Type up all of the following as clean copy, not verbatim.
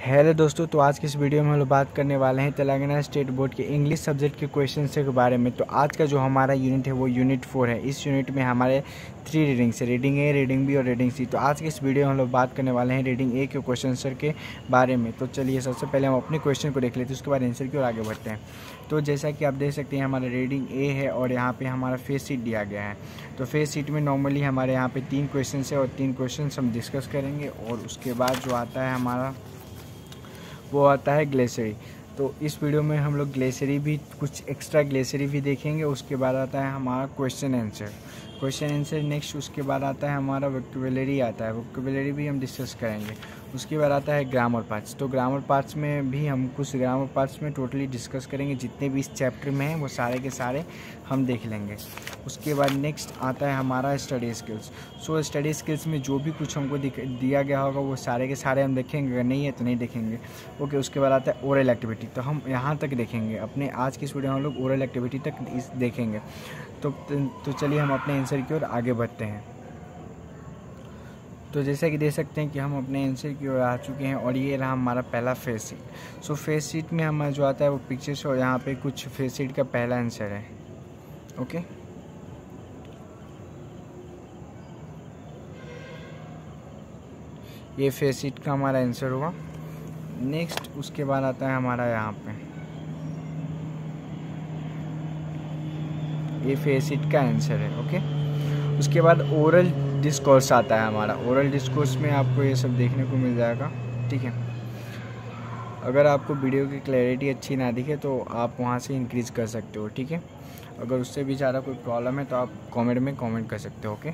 Hello दोस्तों, तो आज की इस वीडियो में हम लोग बात करने वाले हैं तेलंगाना स्टेट बोर्ड के इंग्लिश सब्जेक्ट के क्वेश्चन के बारे में। तो आज का जो हमारा यूनिट है वो यूनिट 4 है। इस यूनिट में हमारे 3 रीडिंग्स है, रीडिंग ए, रीडिंग बी और रीडिंग सी। तो आज की इस वीडियो में हम लोग बात करने वाले हैं रीडिंग ए के क्वेश्चन आंसर के बारे में। तो चलिए सबसे पहले हम अपने क्वेश्चन को देख लेते हैं, उसके बाद आंसर की ओर आगे बढ़ते हैं। तो जैसा कि आप देख सकते हैं हमारा रीडिंग ए है और यहाँ पे हमारा फेस शीट दिया गया है। तो फेस शीट में नॉर्मली हमारे यहाँ पे 3 क्वेश्चन है और 3 क्वेश्चन हम डिस्कस करेंगे और उसके बाद जो आता है हमारा वो आता है ग्लेसरी। तो इस वीडियो में हम लोग ग्लेसरी भी कुछ एक्स्ट्रा ग्लेसरी भी देखेंगे। उसके बाद आता है हमारा क्वेश्चन आंसर नेक्स्ट। उसके बाद आता है हमारा वोकैबुलरी आता है, वोकैबुलरी भी हम डिस्कस करेंगे। उसके बाद आता है ग्रामर पार्ट्स। तो ग्रामर पार्ट्स में भी हम कुछ ग्रामर पार्ट्स में टोटली डिस्कस करेंगे, जितने भी इस चैप्टर में हैं वो सारे के सारे हम देख लेंगे। उसके बाद नेक्स्ट आता है हमारा study skills. So study skills में जो भी कुछ हमको दिया गया होगा वो सारे के सारे हम देखेंगे, अगर नहीं है तो नहीं देखेंगे। ओके, उसके बाद आता है ओरल एक्टिविटी। तो हम यहाँ तक देखेंगे, अपने आज की इस वीडियो में हम लोग ओरल एक्टिविटी तक देखेंगे। तो चलिए हम अपने आंसर की ओर आगे बढ़ते हैं। तो जैसा कि देख सकते हैं कि हम अपने आंसर की ओर आ चुके हैं और ये रहा हमारा पहला face sheet. So face sheet में हमारा जो आता है वो पिक्चर्स और यहाँ पे कुछ फेस शीट का पहला आंसर है। ओके, ये फेस शीट का हमारा आंसर हुआ। नेक्स्ट उसके बाद आता है हमारा यहाँ पे ये फेस शीट का आंसर है। ओके, उसके बाद ओरल डिस्कोर्स आता है हमारा। ओरल डिस्कोर्स में आपको ये सब देखने को मिल जाएगा। ठीक है, अगर आपको वीडियो की क्लैरिटी अच्छी ना दिखे तो आप वहाँ से इंक्रीज़ कर सकते हो। ठीक है, अगर उससे भी ज़्यादा कोई प्रॉब्लम है तो आप कमेंट में कमेंट कर सकते हो। ओके,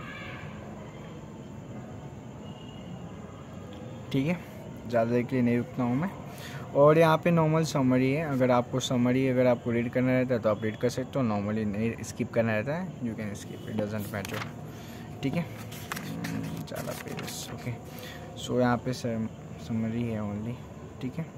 ठीक है, ज़्यादा देर के लिए नहीं रुकता हूँ मैं। और यहाँ पे नॉर्मल समरी है, अगर आपको रीड करना रहता है तो आप रीड कर सकते हो। नॉर्मली नहीं स्किप करना रहता है, you can skip, it doesn't matter. ठीक है, ज़्यादा पेजेस। ओके, सो यहाँ पे समरी है ओनली। ठीक है,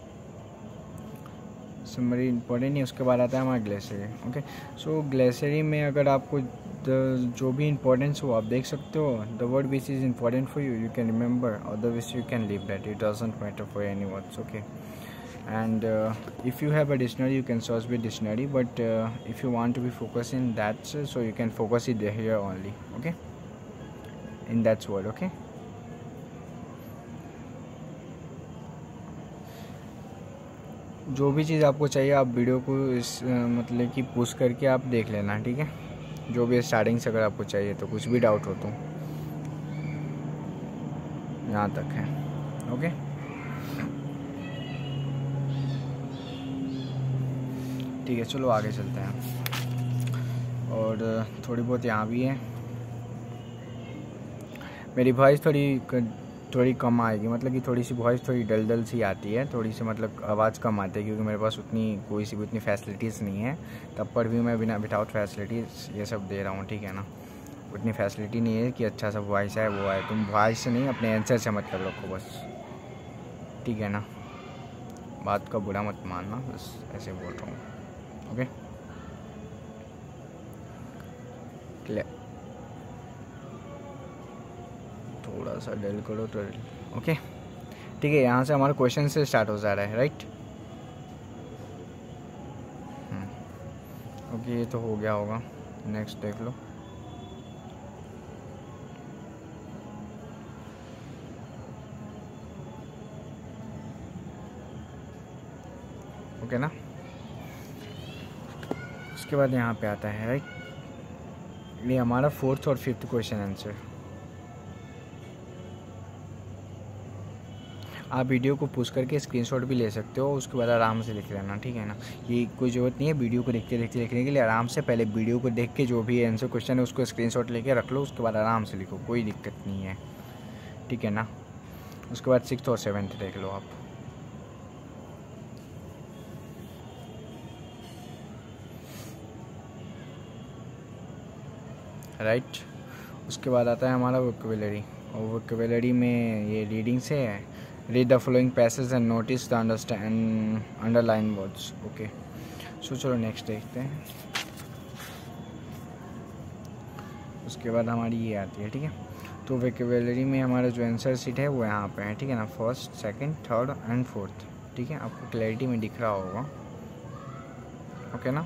समरी इंपॉर्टेंट नहीं। उसके बाद आता है हमारा ग्लेसरी। ओके, सो ग्लेसरी में अगर आपको जो भी इंपॉर्टेंस हो आप देख सकते हो। The word which is important for you can remember, और the which you can leave that, it doesn't matter for any words. Okay, and if you have a dictionary you can search with dictionary, but if you want to be focused in that, so you can focus it here only. Okay, in that word. Okay, जो भी चीज़ आपको चाहिए आप video को इस मतलब कि push करके आप देख लेना। ठीक है, जो भी स्टार्टिंग से अगर आपको चाहिए तो कुछ भी डाउट हो तो यहाँ तक है। ओके, ठीक है, चलो आगे चलते हैं। और थोड़ी बहुत यहाँ भी है। मेरी वॉइस थोड़ी कम आएगी, मतलब कि थोड़ी सी वॉइस थोड़ी डल सी आती है, थोड़ी सी मतलब आवाज़ कम आती है, क्योंकि मेरे पास कोई सी भी उतनी फैसिलिटीज़ नहीं है। तब पर भी मैं विदाउट फैसिलिटीज़ ये सब दे रहा हूँ। ठीक है ना, उतनी फैसिलिटी नहीं है कि अच्छा सा वॉइस है वो है। तुम वॉइस से नहीं अपने आंसर से मतलब रखो बस। ठीक है ना, बात का बुरा मत मानना, बस ऐसे बोल रहा हूँ। ओके, क्लियर, थोड़ा सा डल करो तो। ओके, ठीक है, यहाँ से हमारा क्वेश्चन से स्टार्ट हो जा रहा है, राइट। ओके, ये तो हो गया होगा। नेक्स्ट देख लो। ओके ना, उसके बाद यहाँ पे आता है, राइट, ये हमारा 4th और 5th क्वेश्चन आंसर। आप वीडियो को पुश करके स्क्रीनशॉट भी ले सकते हो, उसके बाद आराम से लिख लेना। ठीक है ना, ये कोई ज़रूरत नहीं है वीडियो को देखते लिखने के लिए। आराम से पहले वीडियो को देख के जो भी आंसर क्वेश्चन है उसको स्क्रीनशॉट लेके रख लो, उसके बाद आराम से लिखो, कोई दिक्कत नहीं है। ठीक है ना, उसके बाद 6th और 7th देख लो आप। राइट, उसके बाद आता है हमारा वोकैबुलरी। और वोकैबुलरी में ये रीडिंग से है। Read the following passage and notice the underline words. Okay, so चलो नेक्स्ट देखते हैं। उसके बाद हमारी ये आती है। ठीक है, तो वोकैबुलरी में हमारा जो आंसर शीट है वो यहाँ पे है, ठीक है ना, first, second, third and fourth, ठीक है, आपको क्लैरिटी में दिख रहा होगा, ओके ना।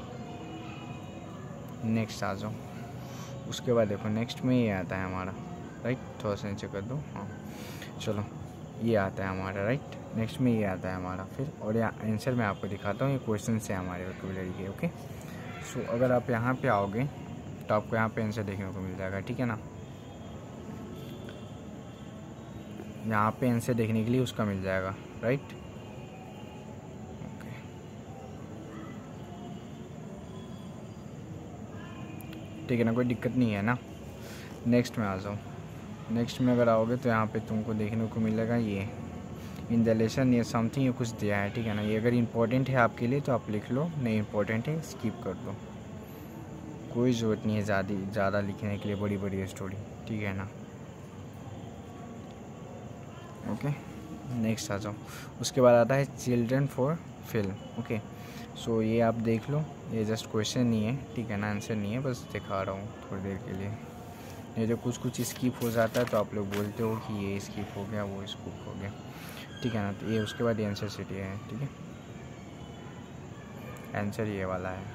नेक्स्ट आ जाओ, उसके बाद देखो नेक्स्ट में ये आता है हमारा, राइट, थोड़ा सा नीचे कर दो, हाँ चलो, ये आता है हमारा, राइट, नेक्स्ट में ये आता है हमारा फिर, और यहाँ आंसर मैं आपको दिखाता हूँ, ये क्वेश्चन से हमारे वोकैबुलरी के, ओके। सो अगर आप यहाँ पे आओगे तो आपको यहाँ पे आंसर देखने को मिल जाएगा, ठीक है ना, यहाँ पे आंसर देखने के लिए उसका मिल जाएगा, राइट, ओके, ठीक है ना, कोई दिक्कत नहीं है ना। नेक्स्ट में आ जाओ, नेक्स्ट में अगर आओगे तो यहाँ पे तुमको देखने को मिलेगा ये इन द लेसन, ये समथिंग, ये कुछ दिया है, ठीक है ना, ये अगर इम्पोर्टेंट है आपके लिए तो आप लिख लो, नहीं इम्पोर्टेंट है स्किप कर दो, कोई ज़रूरत नहीं है ज़्यादा लिखने के लिए बड़ी बड़ी स्टोरी, ठीक है ना, ओके। नेक्स्ट आ जाओ, उसके बाद आता है children for film, okay. So ये आप देख लो, ये जस्ट क्वेश्चन नहीं है, ठीक है ना, आंसर नहीं है, बस दिखा रहा हूँ थोड़ी देर के लिए। ये जो कुछ स्किप हो जाता है तो आप लोग बोलते हो कि ये स्किप हो गया, वो स्किप हो गया, ठीक है ना। तो ये उसके बाद आंसर शीट ये है, ठीक है, आंसर ये वाला है,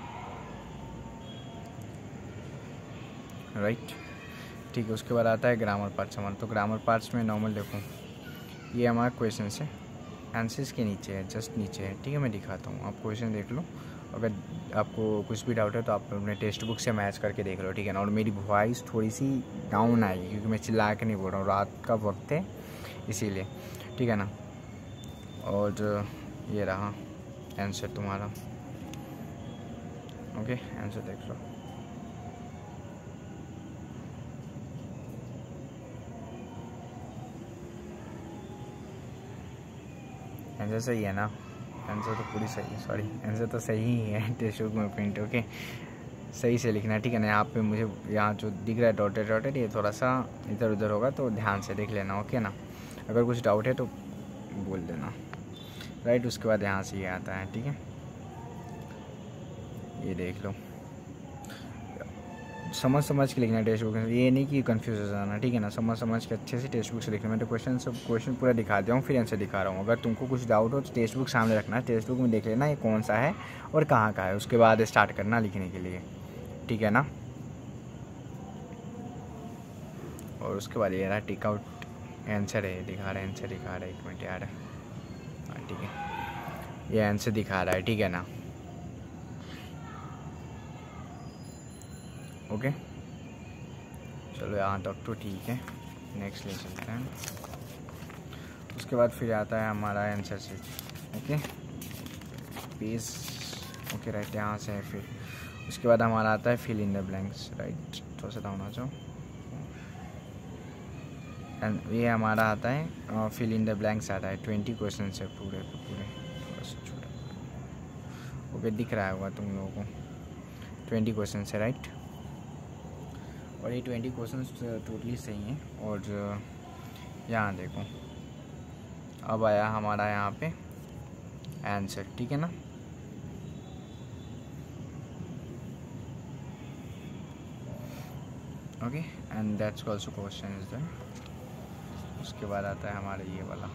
राइट, ठीक है। उसके बाद आता है ग्रामर पार्ट्स हमारा, तो ग्रामर पार्ट्स में नॉर्मल देखो, ये हमारा क्वेश्चन है, आंसर्स के नीचे है, जस्ट नीचे है, ठीक है, मैं दिखाता हूँ, आप क्वेश्चन देख लो, अगर आपको कुछ भी डाउट है तो आप अपने टेक्स्ट बुक से मैच करके देख लो, ठीक है ना। और मेरी वॉइस थोड़ी सी डाउन आएगी क्योंकि मैं चिल्ला के नहीं बोल रहा हूँ, रात का वक्त है इसीलिए, ठीक है ना। और ये रहा आंसर तुम्हारा, ओके, आंसर देख लो, आंसर सही है ना, आंसर तो पूरी सही है, सॉरी आंसर तो सही ही है, टेक्स्ट बुक में प्रिंट, ओके, सही से लिखना है, ठीक है ना। यहाँ पे मुझे यहाँ जो दिख रहा है डॉटेड ये थोड़ा सा इधर उधर होगा तो ध्यान से देख लेना, ओके ना। अगर कुछ डाउट है तो बोल देना, राइट। उसके बाद यहाँ से ये आता है, ठीक है, ये देख लो, समझ के लिखना है टेक्स्ट बुक में, ये नहीं कि कंफ्यूज हो जाना, ठीक है ना, समझ के अच्छे से टेक्स्ट बुक से लिखना। मैं तो क्वेश्चन पूरा दिखा दिया हूँ, फिर आंसर दिखा रहा हूँ। अगर तुमको कुछ डाउट हो तो टेक्स्ट बुक सामने रखना, टेक्स्ट बुक में देख लेना ये कौन सा है और कहाँ का है, उसके बाद स्टार्ट करना लिखने के लिए, ठीक है ना। और उसके बाद ये रहा टिक आउट आंसर है, दिखा रहा है, आंसर दिखा रहा है, 1 मिनट यार, हाँ ठीक है, ये आंसर दिखा रहा है, ठीक है ना, ओके। चलो यहाँ तक तो ठीक है, नेक्स्ट ले चलते हैं। उसके बाद फिर आता है हमारा answer sheet, okay, page, okay, right, यहाँ से है। फिर उसके बाद हमारा आता है fill in the blanks, right, थोड़ा सा डाउन आ जाओ, एंड ये हमारा आता है फिल इन द ब्लैंक्स आता है, 20 क्वेश्चन है पूरे के पूरे, थोड़ा सा छोटा, ओके, दिख रहा होगा तुम लोगों को, 20 क्वेश्चन है, राइट। और ये 20 क्वेश्चन टोटली सही हैं। और यहाँ देखो अब आया हमारा यहाँ पे आंसर, ठीक है ना, okay, and that's also question is there. उसके बाद आता है हमारा ये वाला,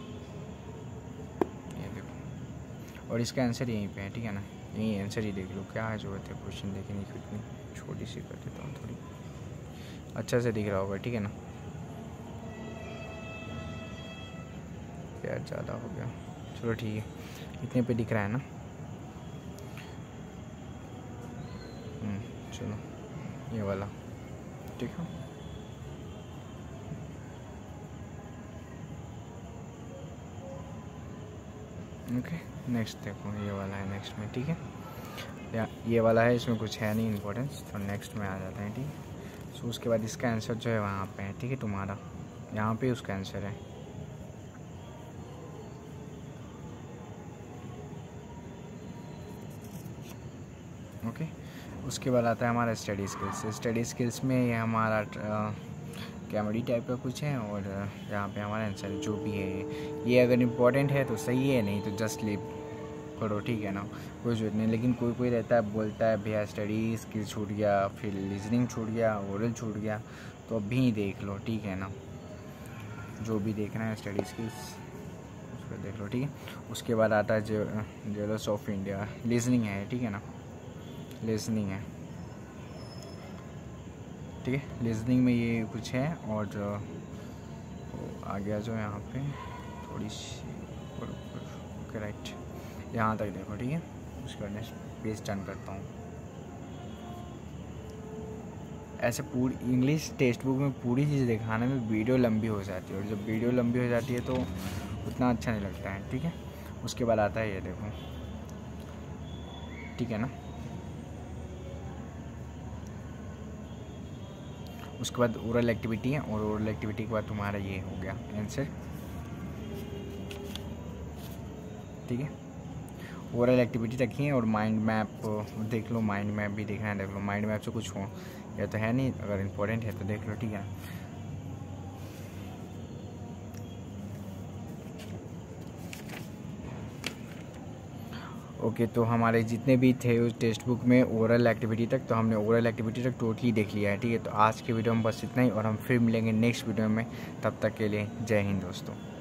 ये देखो, और इसका आंसर यहीं पे है, ठीक है ना, यही आंसर ही देख लो, क्या है जरूरत है क्वेश्चन देखने की, इतनी छोटी सी कर देता हूँ, थोड़ी अच्छा से दिख रहा होगा, ठीक है ना, यार ज़्यादा हो गया, चलो ठीक है, इतने पे दिख रहा है ना, चलो ये वाला, ठीक है, ओके। नेक्स्ट देखो ये वाला है नेक्स्ट में, ठीक है, या ये वाला है, इसमें कुछ है नहीं इम्पोर्टेंस, तो नेक्स्ट में आ जाते हैं, ठीक है। सो उसके बाद इसका आंसर जो है वहाँ पे है, ठीक है, तुम्हारा यहाँ पे उसका आंसर है, ओके। उसके बाद आता है हमारा स्टडी स्किल्स। स्टडी स्किल्स में ये हमारा कॉमेडी टाइप का कुछ है, और यहाँ पे हमारा आंसर जो भी है ये अगर इम्पोर्टेंट है तो सही है, नहीं तो जस्ट लीव करो, ठीक है ना, कोई जरूरत नहीं। लेकिन कोई रहता है बोलता है भैया स्टडी स्किल छूट गया, फिर रीजनिंग छूट गया, ओरल छूट गया, तो अभी देख लो, ठीक है ना। जो भी देखना है स्टडी स्किल्स उसको देख लो, ठीक है। उसके बाद आता है ज्वेलर्स ऑफ इंडिया, लिसनिंग है, ठीक है ना, लिसनिंग है, ठीक है। लिसनिंग में ये कुछ है, और जो आ गया जो यहाँ पे थोड़ी सी करेक्ट यहाँ तक देखो, ठीक है। उसके बाद नेक्स्ट पेज टर्न करता हूँ। ऐसे पूरी इंग्लिश टेक्स्ट बुक में पूरी चीज़ दिखाने में वीडियो लंबी हो जाती है, और जब वीडियो लंबी हो जाती है तो उतना अच्छा नहीं लगता है, ठीक है। उसके बाद आता है ये देखो, ठीक है ना। उसके बाद ओरल एक्टिविटी है, और ओरल एक्टिविटी के बाद तुम्हारा ये हो गया आंसर, ठीक है। ओरल एक्टिविटी रखी है, और माइंड मैप देख लो, माइंड मैप भी देखना है, देख लो। माइंड मैप से कुछ हो या तो है नहीं, अगर इम्पोर्टेंट है तो देख लो, ठीक है। ओके, तो हमारे जितने भी थे उस टेक्स्ट बुक में ओरल एक्टिविटी तक, तो हमने ओरल एक्टिविटी तक टोटली देख लिया है, ठीक है। तो आज के वीडियो में बस इतना ही, और हम फिर मिलेंगे नेक्स्ट वीडियो में। तब तक के लिए जय हिंद दोस्तों।